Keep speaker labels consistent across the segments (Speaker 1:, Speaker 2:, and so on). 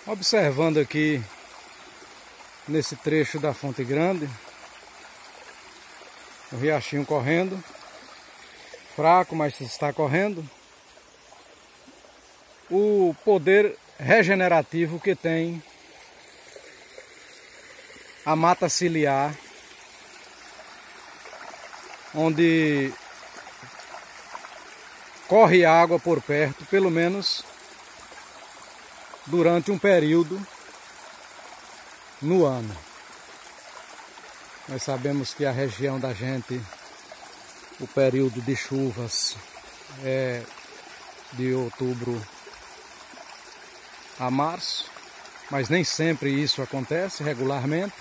Speaker 1: Observando aqui nesse trecho da Fonte Grande, o riachinho correndo, fraco, mas está correndo. O poder regenerativo que tem a mata ciliar, onde corre água por perto, pelo menos durante um período no ano. Nós sabemos que a região da gente, o período de chuvas é de outubro a março, mas nem sempre isso acontece regularmente.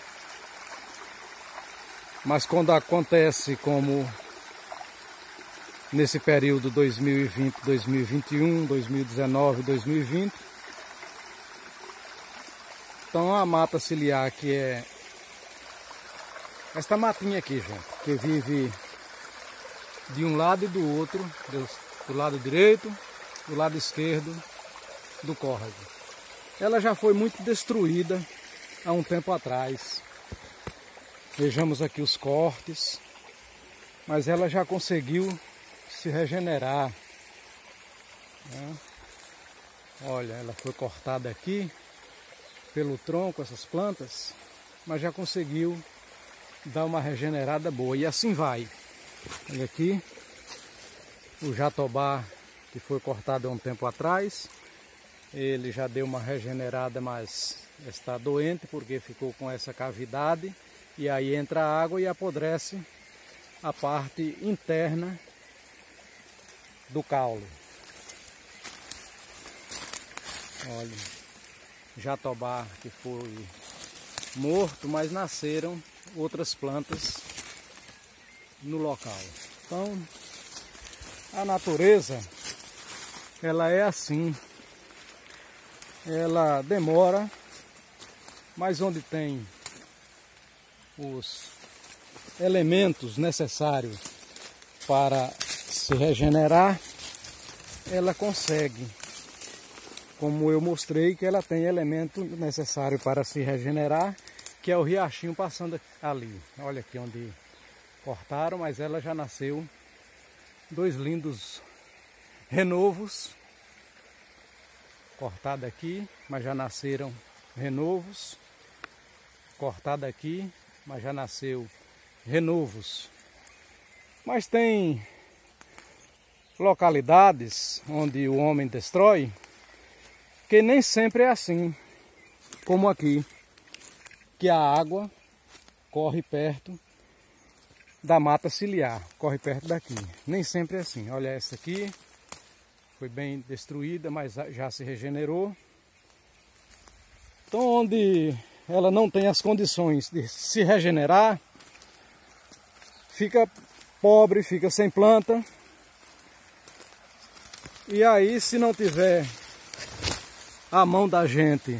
Speaker 1: Mas quando acontece, como nesse período 2020, 2021, 2019, 2020, então a mata ciliar, que é esta matinha aqui, gente, que vive de um lado e do outro, do lado direito, do lado esquerdo do córrego. Ela já foi muito destruída há um tempo atrás. Vejamos aqui os cortes, mas ela já conseguiu se regenerar, né? Olha, ela foi cortada aqui pelo tronco, essas plantas, mas já conseguiu dar uma regenerada boa, e assim vai. Olha aqui o jatobá, que foi cortado há um tempo atrás, ele já deu uma regenerada, mas está doente porque ficou com essa cavidade, e aí entra a água e apodrece a parte interna do caule. Olha, jatobá que foi morto, mas nasceram outras plantas no local. Então, a natureza, ela é assim. Ela demora, mas onde tem os elementos necessários para se regenerar, ela consegue. Como eu mostrei, que ela tem elemento necessário para se regenerar, que é o riachinho passando ali. Olha aqui onde cortaram, mas ela já nasceu dois lindos renovos. Cortada aqui, mas já nasceram renovos. Cortada aqui, mas já nasceu renovos. Mas tem localidades onde o homem destrói, que nem sempre é assim, como aqui, que a água corre perto da mata ciliar, corre perto daqui. Nem sempre é assim. Olha essa aqui, foi bem destruída, mas já se regenerou. Então, onde ela não tem as condições de se regenerar, fica pobre, fica sem planta. E aí, se não tiver a mão da gente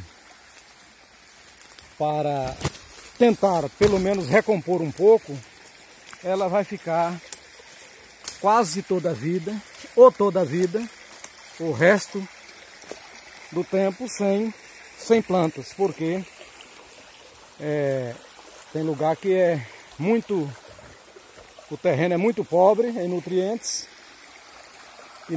Speaker 1: para tentar pelo menos recompor um pouco, ela vai ficar quase toda a vida, ou toda a vida, o resto do tempo sem plantas, porque tem lugar que o terreno é muito pobre em nutrientes e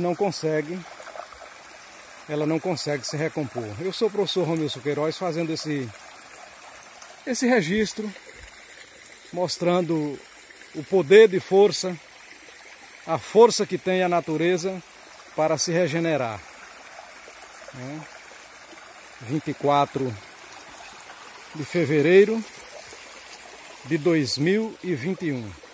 Speaker 1: ela não consegue se recompor. Eu sou o professor Romilson Queiroz, fazendo esse registro, mostrando o poder de força, a força que tem a natureza para se regenerar. 24 de fevereiro de 2021.